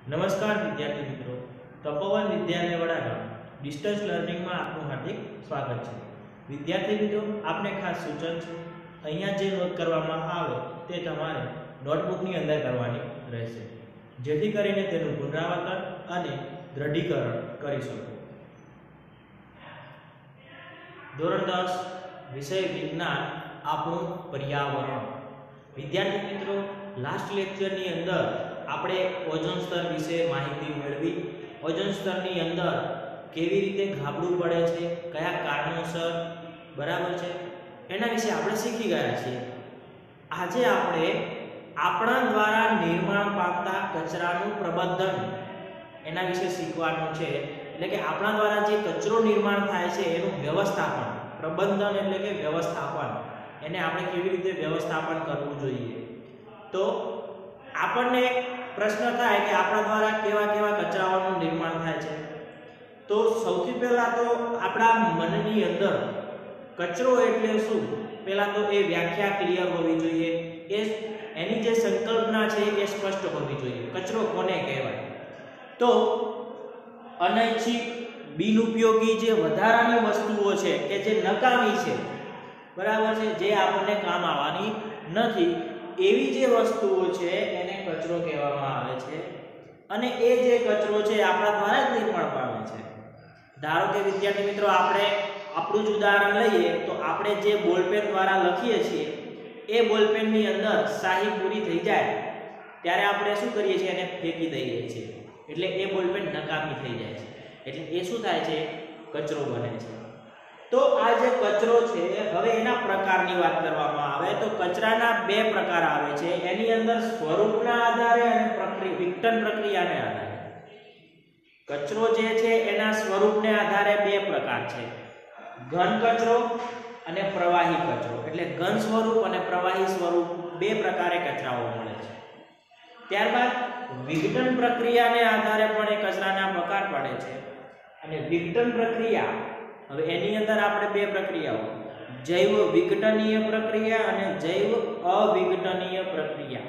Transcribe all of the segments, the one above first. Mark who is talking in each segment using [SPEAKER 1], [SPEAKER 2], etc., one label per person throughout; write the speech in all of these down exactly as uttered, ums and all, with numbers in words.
[SPEAKER 1] નમસ્કાર વિદ્યાર્થી મિત્રો, તપોવન વિદ્યાલય વડાગામ ડિસ્ટન્સ લર્નિંગમાં આપનું હાર્દિક સ્વાગત છે। વિદ્યાર્થી મિત્રો, આપને ખાસ સૂચન છે, અહીંયા જે નોંધ કરવામાં આવે તે તમારે નોટબુકની અંદર કરવાની રહેશે, જેથી કરીને તેનું પુનરાવર્તન અને દ્રઢીકરણ કરી શકો। ધોરણ દસ વિષય વિજ્ઞાન આપણું પર્યાવરણ। વિદ્યાર્થી મિત્રો, લાસ્ટ લેક્ચરની અંદર આપણે ઓઝોન સ્તર વિશે માહિતી મેળવી। ઓઝોન સ્તરની અંદર કેવી રીતે ગાબડું પડે છે, કયા કારણોસર, બરાબર છે, એના વિશે આપણે શીખી ગયા છીએ। આજે આપણે આપણા દ્વારા નિર્માણ પામતા કચરાનું પ્રબંધન એના વિશે શીખવાનું છે। એટલે કે આપણા દ્વારા જે કચરો નિર્માણ થાય છે એનું વ્યવસ્થાપન, પ્રબંધન એટલે કે વ્યવસ્થાપન, એને આપણે કેવી રીતે વ્યવસ્થાપન કરવું જોઈએ। તો આપણને પ્રશ્ન થાય કે આપણા દ્વારા કેવા કેવા કચરાઓનું નિર્માણ થાય છે। તો સૌથી પહેલા તો આપણા મનની અંદર કચરો એટલે શું, પહેલા તો એ વ્યાખ્યા ક્લિયર હોવી જોઈએ, એ એની જે સંકલ્પના છે એ સ્પષ્ટ હોવી જોઈએ। કચરો કોને કહેવાય? તો અનૈચ્છિક, બિનઉપયોગી જે વધારાની વસ્તુઓ છે કે જે નકામી છે, બરાબર છે, જે આપણને કામ આવવાની નથી, એવી જે વસ્તુઓ છે એને કચરો કહેવામાં આવે છે। અને એ જે કચરો છે આપણા દ્વારા જ નિર્માણ પામે છે। ધારો કે વિદ્યાર્થી મિત્રો, આપણે આપણું જ ઉદાહરણ લઈએ તો આપણે જે બોલપેન દ્વારા લખીએ છીએ એ બોલપેનની અંદર શાહી પૂરી થઈ જાય ત્યારે આપણે શું કરીએ છીએ, એને ફેંકી દઈએ છીએ, એટલે એ બોલપેન નકામી થઈ જાય છે, એટલે એ શું થાય છે, કચરો બને છે। તો આ જે કચરો છે, હવે એના પ્રકારની વાત કરવામાં આવે તો કચરાના બે પ્રકાર આવે છે, એની અંદર સ્વરૂપના આધારે અને પ્રક્રિયા વિઘટન પ્રક્રિયાને આધારે। કચરો જે છે એના સ્વરૂપને આધારે બે પ્રકાર છે, ઘન કચરો અને પ્રવાહી કચરો। એટલે ઘન સ્વરૂપ અને પ્રવાહી સ્વરૂપ બે પ્રકારે કચરાઓ મળે છે। ત્યારબાદ વિઘટન પ્રક્રિયાને આધારે પણ એ કચરાના પ્રકાર પડે છે। અને વિઘટન પ્રક્રિયા, હવે એની અંદર આપણે બે પ્રક્રિયાઓ, જૈવ વિઘટનીય પ્રક્રિયા અને જૈવ અવિઘટનીય પ્રક્રિયા,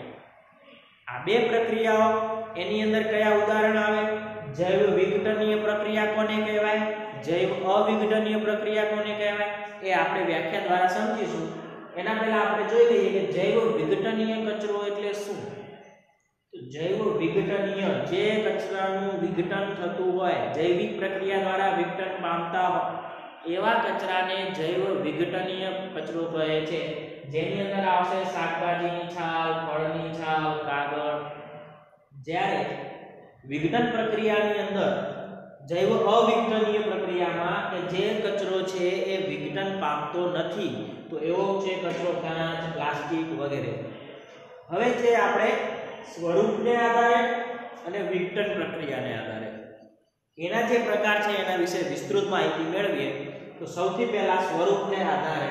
[SPEAKER 1] આ બે પ્રક્રિયાઓ એની અંદર કયા ઉદાહરણ આવે? જૈવ વિઘટનીય પ્રક્રિયા કોને કહેવાય, જૈવ અવિઘટનીય પ્રક્રિયા કોને કહેવાય, એ આપણે વ્યાખ્યા દ્વારા સમજીશું। એના પહેલા આપણે જોઈ લઈએ કે જૈવ વિઘટનીય કચરો એટલે શું। તો જૈવ વિઘટનીય, જે કચરાનું વિઘટન થતું હોય, જૈવિક પ્રક્રિયા દ્વારા વિઘટન પામતા હોય એવા કચરાને જૈવ વિઘટનીય કચરો કહે છે, જેની અંદર આવશે શાકભાજીની છાલ, ફળની છાલ, કાગળ। જ્યારે વિઘટન પ્રક્રિયાની અંદર જૈવ અવિઘટનીય પ્રક્રિયામાં કે જે કચરો છે એ વિઘટન પામતો નથી, તો એવો છે કચરો કાચ, પ્લાસ્ટિક વગેરે। હવે જે આપણે સ્વરૂપને આધારે અને વિઘટન પ્રક્રિયાને આધારે એના જે પ્રકાર છે એના વિશે વિસ્તૃત માહિતી મેળવીએ તો સૌથી પહેલા સ્વરૂપને આધારે,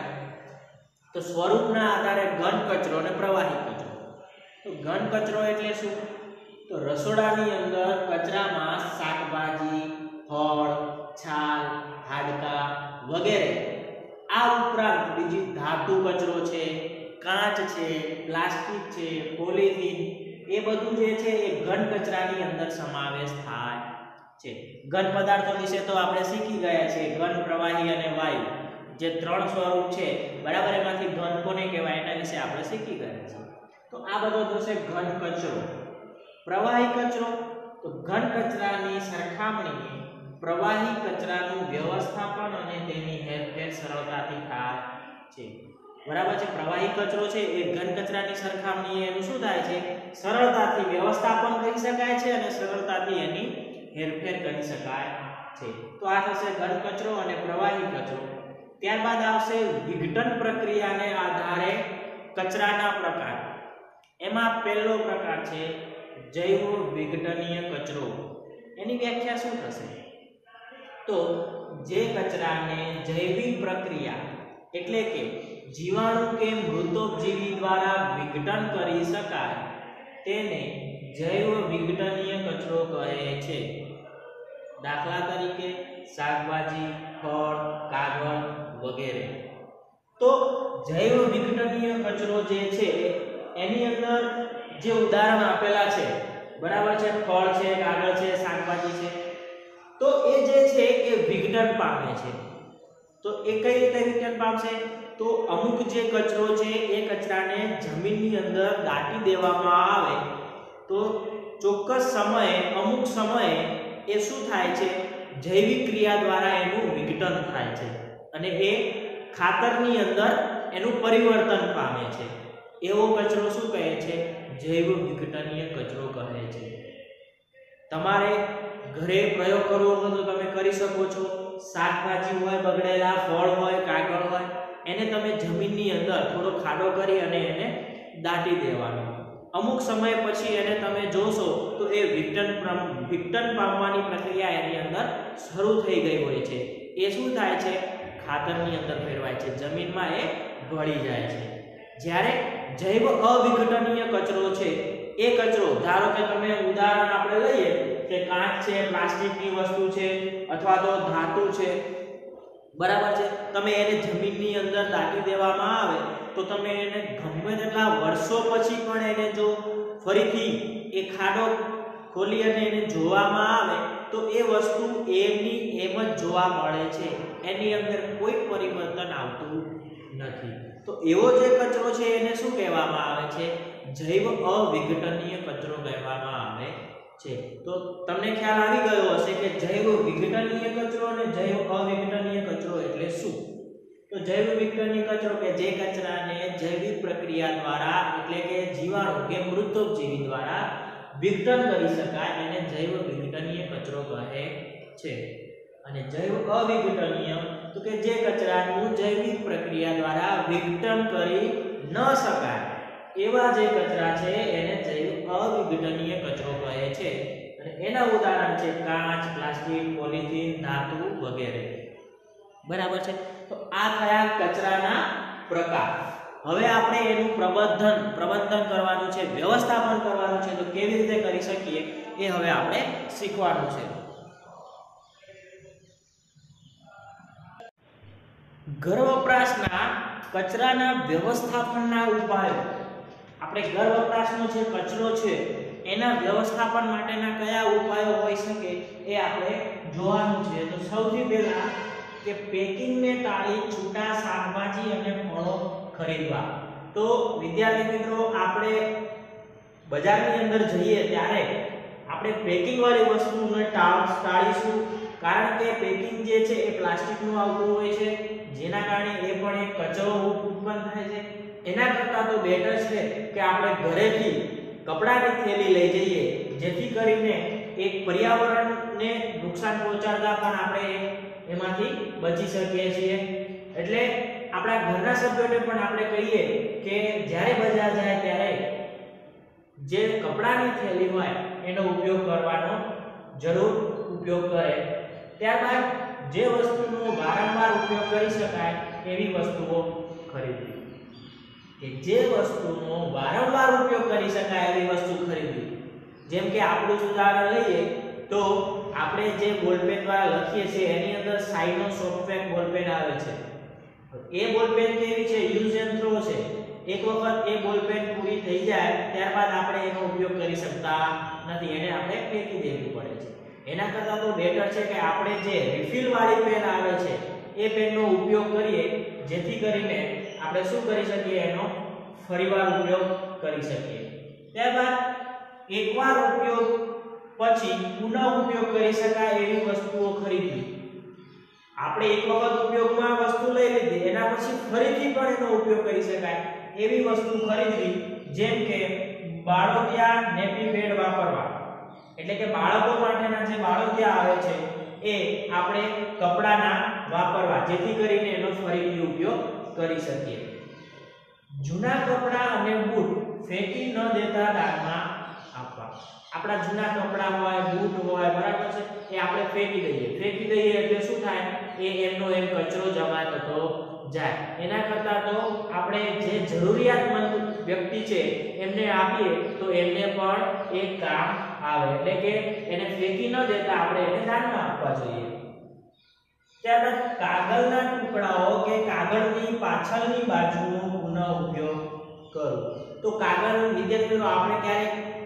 [SPEAKER 1] તો સ્વરૂપના આધારે ઘન કચરો અને પ્રવાહી કચરો। તો ઘન કચરો એટલે શું? તો રસોડાની અંદર કચરામાં શાકભાજી, ફળ, છાલ, હાડકા વગેરે, આ ઉપરાંત બીજી ધાતુ કચરો છે, કાચ છે, પ્લાસ્ટિક છે, પોલિથીન, એ બધું જે છે એ ઘન કચરાની અંદર સમાવેશ થાય છે। ઘન પદાર્થો વિશે તો આપણે શીખી ગયા છીએ, ઘન, પ્રવાહી અને વાયુ, જે ત્રણ સ્વરૂપ છે, બરાબર, એમાંથી ઘન કોને કહેવાય એના વિશે આપણે શીખી ગયા છીએ। તો આ બધો થશે ઘન કચરો। પ્રવાહી કચરો, તો ઘન કચરાની સરખામણીએ પ્રવાહી કચરાનું વ્યવસ્થાપન અને તેની હેરફેર સરળતાથી થાય છે, બરાબર છે। પ્રવાહી કચરો છે એ ઘન કચરાની સરખામણીએ એનું શું થાય છે, સરળતાથી વ્યવસ્થાપન કરી શકાય છે અને સરળતાથી એની હેરફેર કરી શકાય છે। તો આ થશે ઘન કચરો અને પ્રવાહી કચરો। ત્યારબાદ આવશે વિઘટન પ્રક્રિયાને આધારે કચરાના પ્રકાર। એમાં પહેલો પ્રકાર છે જૈવ વિઘટનીય કચરો। એની વ્યાખ્યા શું થશે? તો જે કચરાને જૈવિક પ્રક્રિયા એટલે કે જીવાણુ કે મૃતોપજીવી દ્વારા વિઘટન કરી શકાય તેને જૈવ વિઘટનીય કચરો કહે છે। દાખલા તરીકે શાકભાજી, ફળ, કાગળ વગેરે। તો જૈવ વિઘટનીય કચરો જે છે એની અંદર જે ઉદાહરણ આપેલા છે, બરાબર છે, ફળ છે, કાગળ છે, શાકભાજી છે, તો એ જે છે એ વિઘટન પામે છે. તો એ કઈ રીતે વિઘટન પામશે? તો અમુક જે કચરો છે એ કચરાને જમીનની અંદર દાટી દેવામાં આવે તો ચોક્કસ સમયે અમુક સમયે એ શું થાય છે, જૈવિક ક્રિયા દ્વારા એનું વિઘટન થાય છે અને એ ખાતરની અંદર એનું પરિવર્તન પામે છે. એવો કચરો શું કહે છે? જૈવ વિઘટનીય કચરો કહે છે. તમારે ઘરે પ્રયોગ કરવો હોય તો તમે કરી શકો છો. શાકભાજી હોય બગડેલા, ફળ હોય, કાગળ હોય, એને તમે જમીનની અંદર થોડો ખાડો કરી અને એને દાટી દેવાનો. અમુક સમય પછી એને તમે જોશો તો એ વિઘટન વિઘટન પામવાની પ્રક્રિયા એની અંદર શરૂ થઈ ગઈ હોય છે. એ શું થાય છે? ખાતરની અંદર ફેરવાય છે, જમીનમાં એ ભળી જાય છે. જ્યારે જૈવ અવિઘટનીય કચરો છે એ કચરો, ધારો કે તમે ઉદાહરણ આપણે લઈએ કે કાચ છે, પ્લાસ્ટિકની વસ્તુ છે અથવા તો ધાતુ છે, બરાબર છે, તમે એને જમીનની અંદર દાટી દેવામાં આવે તો તમે એને ગમે તેટલા વર્ષો પછી પણ એને જો ફરીથી એ ખાડો ખોલી અને એને જોવામાં આવે તો એ વસ્તુ એમની એમ જ જોવા મળે છે, એની અંદર કોઈ પરિવર્તન આવતું નથી. તો એવો જે કચરો છે એને શું કહેવામાં આવે છે? જૈવ અવિઘટનીય કચરો કહેવામાં આવે છે. તો તમને ખ્યાલ આવી ગયો હશે કે જૈવ વિઘટનીય કચરો અને જૈવ અવિઘટનીય કચરો એટલે શું? તો જૈવ વિઘટનીય કચરો કે જે કચરાને જૈવિક પ્રક્રિયા દ્વારા એટલે કે જીવાણુ કે મૃતોપજીવી દ્વારા વિઘટન કરી શકાય એને જૈવ વિઘટનીય કચરો કહે છે. અને જૈવ અવિઘટનીય તો કે જે કચરાનું જૈવિક પ્રક્રિયા દ્વારા વિઘટન કરી ન શકાય એવા જે કચરા છે એને જૈવ અવિઘટનીય કચરો કહે છે. અને એના ઉદાહરણ છે કાચ, પ્લાસ્ટિક, પોલિથીન, ધાતુ વગેરે. બરાબર છે. તો આ કયા કચરાના પ્રકાર. હવે આપણે એનું પ્રબંધન પ્રબંધન કરવાનું છે, વ્યવસ્થાપન કરવાનું છે. તો કેવી રીતે કરી શકીએ એ હવે આપણે શીખવાનું છે. ઘર વપરાશના કચરાના વ્યવસ્થાપનના ઉપાયો. આપણે ઘર વપરાશનો જે કચરો છે એના વ્યવસ્થાપન માટેના કયા ઉપાયો હોઈ શકે એ આપણે જોવાનું છે. તો સૌથી પહેલા કે પેકિંગને ટાળી છૂટા શાકભાજી અને ફળો ખરીદવા. તો વિદ્યાર્થી મિત્રો, આપણે બજારની અંદર જઈએ ત્યારે આપણે પેકિંગ વાળી વસ્તુને ટાળીશું, કારણ કે પેકિંગ જે છે એ પ્લાસ્ટિકનું આવતું હોય છે, જેના કારણે એ પણ એક કચરો ઉત્પન્ન થાય છે. એના કરતાં તો બેટર છે કે આપણે ઘરેથી કપડાની થેલી લઈ જઈએ, જેથી કરીને એક પર્યાવરણને નુકસાન પહોંચાડતા પણ આપણે એમાંથી બચી શકીએ છીએ. એટલે આપણા ઘરના સભ્યોને પણ આપણે કહીએ કે જ્યારે બજાર જાય ત્યારે જે કપડાની થેલી હોય એનો ઉપયોગ કરવાનો જરૂર ઉપયોગ કરે. ત્યારબાદ જે વસ્તુનો વારંવાર ઉપયોગ કરી શકાય એવી વસ્તુઓ ખરીદવી. કે જે વસ્તુનો વારંવાર ઉપયોગ કરી શકાય એવી વસ્તુ ખરીદવી. જેમ કે આપણું જ ઉદાહરણ લઈએ તો આપણે જે બોલપેન દ્વારા લખીએ છીએ એની અંદર સાઇનો સોફ્ટવેર બોલપેન આવે છે. એ બોલપેન કેવી છે? યુઝ એન્ડ થ્રો છે. એક વખત એ બોલપેન પૂરી થઈ જાય ત્યારબાદ આપણે એનો ઉપયોગ કરી શકતા નથી, એને આપણે ફેંકી દેવી પડે છે. એના કરતાં તો બેટર છે કે આપણે જે રિફિલ વાળી પેન આવે છે એ પેનનો ઉપયોગ કરીએ, જેથી કરીને આપણે શું કરી શકીએ? એનો ફરીવાર ઉપયોગ કરી શકીએ. ત્યારબાદ એકવાર ઉપયોગ પછી પુનઃ ઉપયોગ કરી શકાય એવી વસ્તુઓ ખરીદવી. આપણે એક વખત ઉપયોગમાં વસ્તુ લઈ લીધી, એના પછી ફરીથી પણ એનો ઉપયોગ કરી શકાય એવી વસ્તુ ખરીદવી. જેમ કે બાળોતિયા નેપી પેડ વાપરવા. એટલે કે બાળકો માટેના જે બાળોતિયા આવે છે એ આપણે કપડાના વાપરવા, જેથી કરીને એનો ફરીથી ઉપયોગ કરી શકીએ. જૂના કપડા અને બૂટ ફેંકી ન દેતા દાનમાં આપવા. આપણા જૂના કપડા હોય, બૂટ હોય, બરાબર છે, એ આપણે ફેંકી દઈએ. ફેંકી દઈએ એટલે શું થાય? એ એમનો એમ કચરો જમા થતો જાય. એના કરતાં તો આપણે જે જરૂરિયાતમંદ વ્યક્તિ છે એમને આપીએ તો એમને પણ એક કામ આવે. એટલે કે એને ફેંકી ન દેતા આપણે એને દાનમાં આપવા જોઈએ. ત્યારબાદ કાગળના ટુકડાઓ કે કાગળની પાછળની બાજુનો પુનઃ ઉપયોગ કરો. તો કાગળ વિદ્યાર્થીઓ આપણે ક્યારેક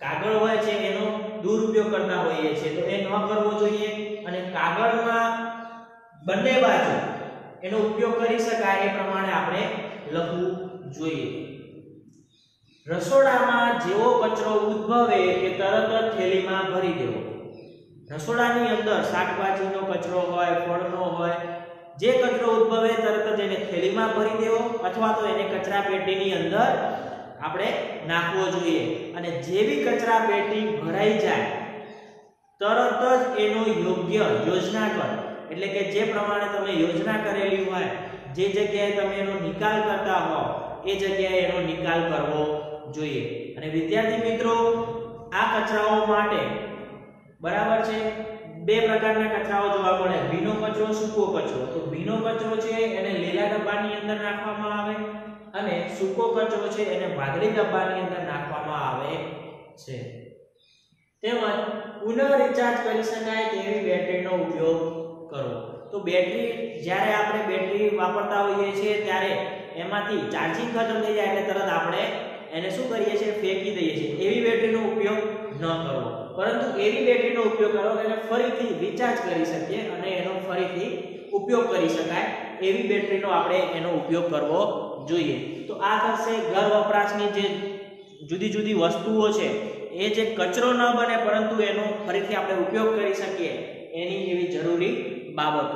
[SPEAKER 1] કાગળ હોય છે એનો દુરુપયોગ કરતા હોઈએ છીએ તો એ ન કરવો જોઈએ અને કાગળમાં બંને બાજુ એનો ઉપયોગ કરી શકાય એ પ્રમાણે આપણે લખવું જોઈએ. રસોડામાં જેવો કચરો ઉદ્ભવે કે તરત જ થેલીમાં ભરી દેવો. રસોડાની અંદર શાકભાજીનો કચરો હોય, ફળનો હોય, જે કચરો ઉદ્ભવે તરત જ એને થેલીમાં ભરી દેવો અથવા તો એને કચરા પેટીની અંદર આપણે નાખવો જોઈએ. અને જેવી કચરા પેટી ભરાઈ જાય તરત જ એનો યોગ્ય યોજનાકર એટલે કે જે પ્રમાણે તમે યોજના કરેલી હોય, જે જગ્યાએ તમે એનો નિકાલ કરતા હો એ જગ્યાએ એનો નિકાલ કરવો જોઈએ. અને વિદ્યાર્થી મિત્રો, આ કચરાઓ માટે બરાબર છે બે પ્રકારના કચરાઓ જોવા મળે, ભીનો કચરો, સૂકો કચરો. તો ભીનો કચરો છે એને લીલા ડબ્બાની અંદર નાખવામાં આવે અને સૂકો કચરો છે એને વાદળી ડબ્બાની અંદર નાખવામાં આવે છે. તેમજ પુનઃ રિચાર્જ કરી શકાય તેવી બેટરીનો ઉપયોગ કરો. તો બેટરી જ્યારે આપણે બેટરી વાપરતા હોઈએ છીએ ત્યારે એમાંથી ચાર્જિંગ ખતમ થઈ જાય એટલે તરત આપણે એને શું કરીએ છીએ, ફેંકી દઈએ છીએ. એવી બેટરીનો ઉપયોગ ન કરવો, પરંતુ એવી બેટરીનો ઉપયોગ કરો કે એને ફરીથી રિચાર્જ કરી શકીએ અને એનો ફરીથી ઉપયોગ કરી શકાય એવી બેટરીનો આપણે એનો ઉપયોગ કરવો જોઈએ. તો આ થશે ઘર વપરાશની જે જુદી જુદી વસ્તુઓ છે એ જે કચરો ન બને પરંતુ એનો ફરીથી આપણે ઉપયોગ કરી શકીએ એની એવી જરૂરી બાબતો.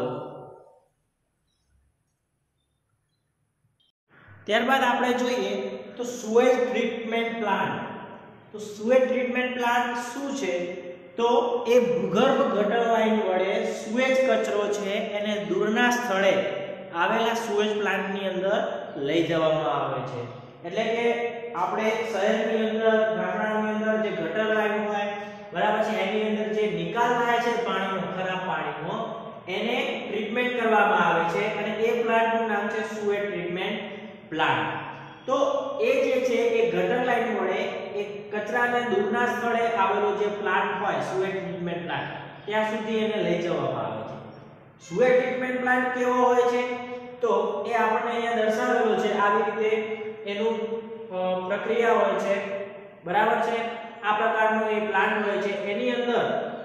[SPEAKER 1] ત્યારબાદ આપણે જોઈએ તો સુએજ ટ્રીટમેન્ટ પ્લાન્ટ. તો સુએજ ટ્રીટમેન્ટ પ્લાન્ટ શું છે? તો એ ભૂગર્ભ ગટર લાઈન વડે સુએજ કચરો છે એને દૂરના સ્થળે આવેલા સુએજ પ્લાન્ટની અંદર લઈ જવામાં આવે છે. એટલે કે આપણે શહેરની અંદર, ગામડાની અંદર જે ગટર લાઈન હોય બરાબર છે એની અંદર જે નિકાલ થાય છે પાણીનો, ખરાબ પાણીનો, એને ટ્રીટમેન્ટ કરવામાં આવે છે અને એ પ્લાન્ટનું નામ છે સુએજ ટ્રીટમેન્ટ પ્લાન્ટ. તો એ જે છે એ ગટર લાઈન વડે એ કચરાને દૂરના સ્થળે આવેલો જે પ્લાન્ટ હોય સુએજ ટ્રીટમેન્ટ પ્લાન્ટ ત્યાં સુધી એને લઈ જવામાં આવે છે. સુએજ ટ્રીટમેન્ટ પ્લાન્ટ કેવો હોય છે? તો એ આપણને અહીંયા દર્શાવેલો છે. આવી રીતે એનું પ્રક્રિયા હોય છે બરાબર છે. આ પ્રકારનો એ પ્લાન્ટ હોય છે. એની અંદર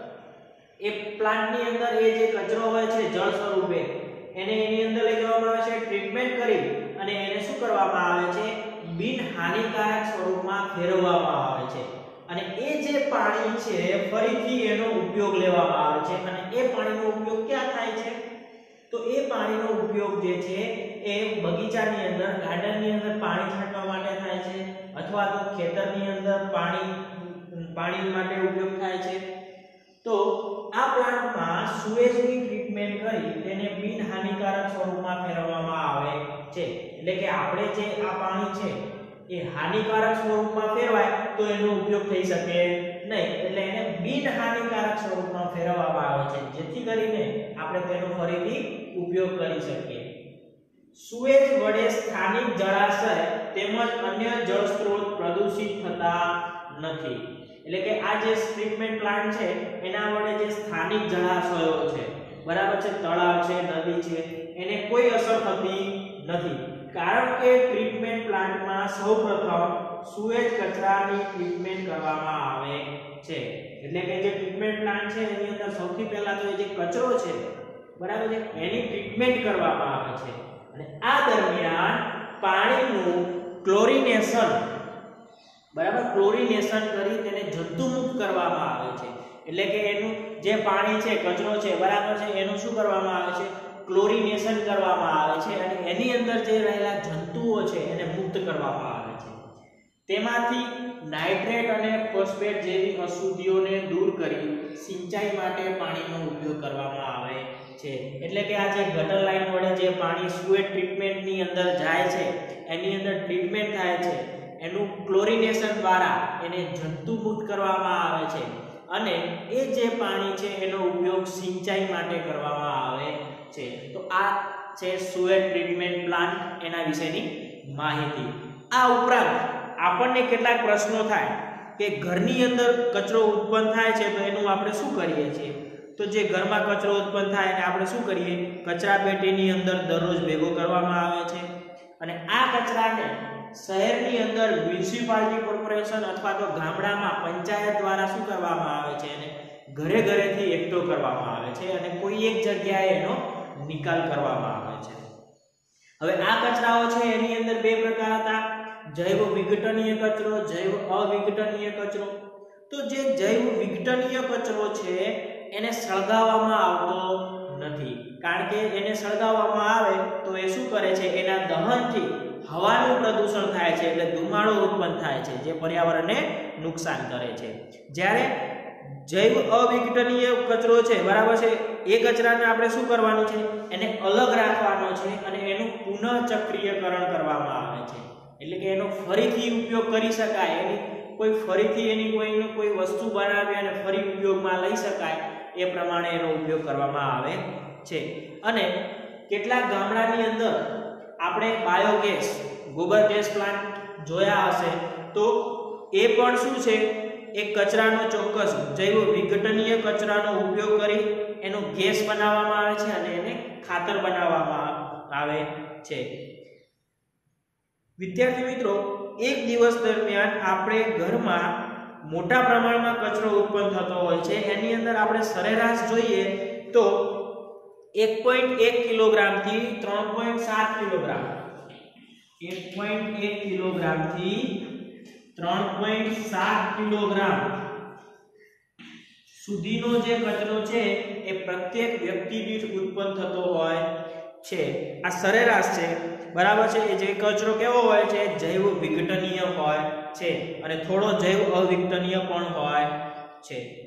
[SPEAKER 1] એ પ્લાન્ટની અંદર એ જે કચરો હોય છે જળ સ્વરૂપે એને એની અંદર લઈ જવામાં આવે છે, ટ્રીટમેન્ટ કરી અને એને શું કરવામાં આવે છે, બિન હાનિકારક સ્વરૂપમાં ફેરવવામાં આવે છે. અને એ જે પાણી છે ફરીથી એનો ઉપયોગ લેવામાં આવે છે. અને એ પાણીનો ઉપયોગ ક્યાં થાય છે? તો એ પાણીનો ઉપયોગ જે છે એ બગીચાની અંદર, ગાર્ડનની અંદર પાણી છાંટવા માટે થાય છે અથવા તો ખેતરની અંદર પાણી પાણી માટે ઉપયોગ થાય છે. તો આ પ્લાન્ટમાં સુએજની ટ્રીટમેન્ટ કરી તેને બિન હાનિકારક સ્વરૂપમાં ફેરવવામાં આવે છે. એટલે કે આપણે જે આ પાણી છે એ હાનિકારક સ્વરૂપમાં ફેરવાય તો એનો ઉપયોગ થઈ શકે નહીં. એટલે એને બિન હાનિકારક સ્વરૂપમાં ફેરવવામાં આવે છે જેથી કરીને આપણે તેનો ફરીથી ઉપયોગ કરી શકીએ. સુએજ વડે સ્થાનિક જળાશય તેમજ અન્ય જળ સ્ત્રોત પ્રદૂષિત થતા નથી. એટલે કે આ જે ટ્રીટમેન્ટ પ્લાન્ટ છે એના વડે જે સ્થાનિક જળાશયો છે બરાબર છે, તળાવ છે, નદી છે, એને કોઈ અસર થતી નથી. કારણ કે ટ્રીટમેન્ટ પ્લાન્ટમાં સૌપ્રથમ સુએજ કચરાની ટ્રીટમેન્ટ કરવામાં આવે છે. એટલે કે જે ટ્રીટમેન્ટ પ્લાન્ટ છે એની અંદર સૌથી પહેલા તો જે કચરો છે બરાબર છે એની ટ્રીટમેન્ટ કરવામાં આવે છે અને આ દરમિયાન પાણીનું ક્લોરિનેશન બરાબર ક્લોરિનેશન કરી તેને જંતુમુક્ત કરવામાં આવે છે. એટલે કે એનું જે પાણી છે, કચરો છે બરાબર છે એનું શું કરવામાં આવે છે, ક્લોરિનેશન કરવામાં આવે છે અને એની અંદર જે રહેલા જંતુઓ છે એને મુક્ત કરવામાં આવે છે. તેમાંથી નાઇટ્રેટ અને ફોસ્ફેટ જેવી અશુદ્ધિઓને દૂર કરી સિંચાઈ માટે પાણીનો ઉપયોગ કરવામાં આવે છે. એટલે કે આ જે ગટર લાઈન વડે જે પાણી સુએજ ટ્રીટમેન્ટની અંદર જાય છે એની અંદર ટ્રીટમેન્ટ થાય છે, એનું ક્લોરિનેશન દ્વારા એને જંતુમુક્ત કરવામાં આવે છે અને એ જે પાણી છે એનો ઉપયોગ સિંચાઈ માટે કરવામાં આવે છે. તો આ છે સુએજ ટ્રીટમેન્ટ પ્લાન્ટ એના વિશેની માહિતી. આ ઉપરાંત આપણને કેટલાક પ્રશ્નો થાય કે ઘરની અંદર કચરો ઉત્પન્ન થાય છે તો એનું આપણે શું કરીએ છીએ? તો જે ઘરમાં કચરો ઉત્પન્ન થાય એને આપણે શું કરીએ? કચરા પેટીની અંદર દરરોજ ભેગો કરવામાં આવે છે અને આ કચરાને શહેરની અંદર મ્યુનિસિપાલિટી કોર્પોરેશન અથવા તો ગામડામાં પંચાયત દ્વારા શું કરવામાં આવે છે, એને ઘરે ઘરેથી એકઠો કરવામાં આવે છે અને કોઈ એક જગ્યાએ એનો નિકાલ કરવામાં આવે છે. હવે આ કચરાઓ છે એની અંદર બે પ્રકાર હતા, જૈવ વિઘટનીય કચરો, જૈવ અવિઘટનીય કચરો. તો જે જૈવ વિઘટનીય કચરો છે એને સળગાવવામાં આવતો નથી, કારણ કે એને સળગાવવામાં આવે તો એ શું કરે છે, એના દહનથી હવાનું પ્રદૂષણ થાય છે, એટલે ધુમાડો ઉત્પન્ન થાય છે જે પર્યાવરણને નુકસાન કરે છે. જ્યારે જૈવ અવિઘટનીય કચરો છે, બરાબર છે, એ કચરાને આપણે શું કરવાનું છે, એને અલગ રાખવાનો છે અને એનું પુનઃચક્રીયકરણ કરવામાં આવે છે, એટલે કે એનો ફરીથી ઉપયોગ કરી શકાય, એની કોઈ ફરીથી એની કોઈનો કોઈ વસ્તુ બનાવી અને ફરી ઉપયોગમાં લઈ શકાય એ પ્રમાણે એનો ઉપયોગ કરવામાં આવે છે. અને કેટલાક ગામડાની અંદર આપણે બાયોગેસ, ગોબર ગેસ પ્લાન્ટ જોયા હશે, તો એ પણ શું છે, એક કચરાનો ચોક્કસ જૈવ વિઘટનીય કચરાનો ઉપયોગ કરી એનો ગેસ બનાવવામાં આવે છે અને એને ખાતર બનાવવામાં આવે છે. વિદ્યાર્થી મિત્રો, એક દિવસ દરમિયાન આપણે ઘરમાં મોટા પ્રમાણમાં કચરો ઉત્પન્ન થતો હોય છે, એની અંદર આપણે સરેરાશ જોઈએ તો એક પોઈન્ટ એક કિલોગ્રામ થી ત્રણ પોઈન્ટ સાત કિલોગ્રામ એક પોઈન્ટ એક કિલોગ્રામ થી ત્રણ પોઈન્ટ સાત કિલોગ્રામ સુધીનો જે કચરો છે એ પ્રત્યેક વ્યક્તિ દીઠ ઉત્પન્ન થતો હોય છે. આ સરેરાશ છે, બરાબર છે. એ જે કચરો કેવો હોય છે, જૈવ વિઘટનીય હોય છે અને થોડો જૈવ અવિઘટનીય પણ હોય છે.